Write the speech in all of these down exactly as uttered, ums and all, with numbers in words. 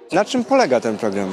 Na czym polega ten program?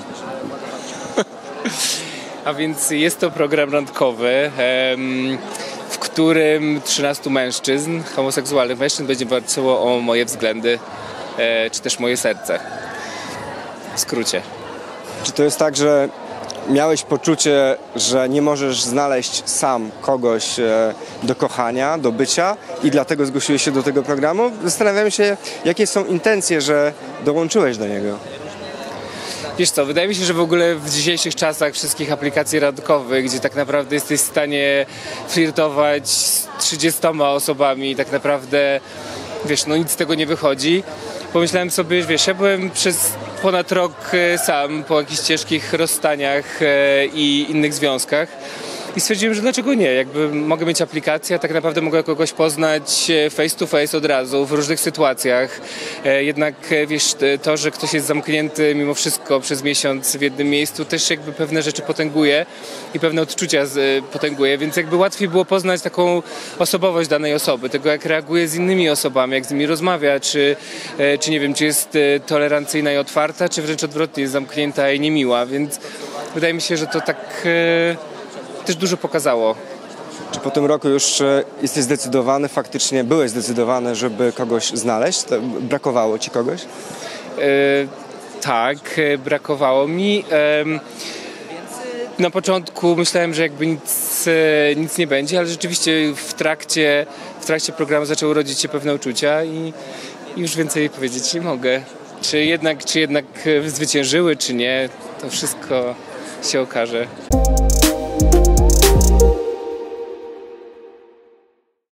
A więc jest to program randkowy, w którym trzynastu mężczyzn, homoseksualnych mężczyzn będzie walczyło o moje względy, czy też moje serce. W skrócie. Czy to jest tak, że miałeś poczucie, że nie możesz znaleźć sam kogoś do kochania, do bycia i dlatego zgłosiłeś się do tego programu? Zastanawiam się, jakie są intencje, że dołączyłeś do niego. Wiesz co, wydaje mi się, że w ogóle w dzisiejszych czasach wszystkich aplikacji randkowych, gdzie tak naprawdę jesteś w stanie flirtować z trzydziestoma osobami i tak naprawdę, wiesz, no nic z tego nie wychodzi. Pomyślałem sobie, wiesz, ja byłem przez ponad rok sam po jakichś ciężkich rozstaniach i innych związkach i stwierdziłem, że dlaczego nie, jakby mogę mieć aplikację, a tak naprawdę mogę kogoś poznać face to face od razu w różnych sytuacjach. Jednak wiesz, to, że ktoś jest zamknięty mimo wszystko przez miesiąc w jednym miejscu, też jakby pewne rzeczy potęguje i pewne odczucia potęguje, więc jakby łatwiej było poznać taką osobowość danej osoby, tego jak reaguje z innymi osobami, jak z nimi rozmawia, czy, czy nie wiem, czy jest tolerancyjna i otwarta, czy wręcz odwrotnie, jest zamknięta i niemiła, więc wydaje mi się, że to tak też dużo pokazało. Czy po tym roku już jesteś zdecydowany, faktycznie byłeś zdecydowany, żeby kogoś znaleźć? Brakowało ci kogoś? E, tak, brakowało mi. E, na początku myślałem, że jakby nic, nic nie będzie, ale rzeczywiście w trakcie, w trakcie programu zaczęły rodzić się pewne uczucia i, i już więcej powiedzieć nie mogę. Czy jednak, czy jednak zwyciężyły, czy nie, to wszystko się okaże.